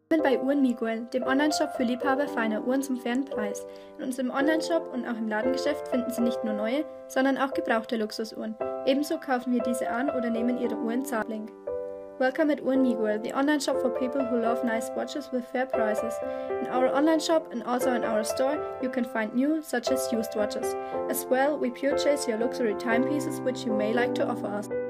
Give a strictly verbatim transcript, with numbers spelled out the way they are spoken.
Willkommen bei Uhren Miguel, dem Onlineshop für Liebhaber feiner Uhren zum fairen Preis. In unserem Onlineshop und auch im Ladengeschäft finden Sie nicht nur neue, sondern auch gebrauchte Luxusuhren. Ebenso kaufen wir diese an oder nehmen Ihre Uhren zahlend. Welcome at Uhren Miguel, the online shop for people who love nice watches with fair prices. In our online shop and also in our store, you can find new, such as used watches. As well, we purchase your luxury timepieces which you may like to offer us.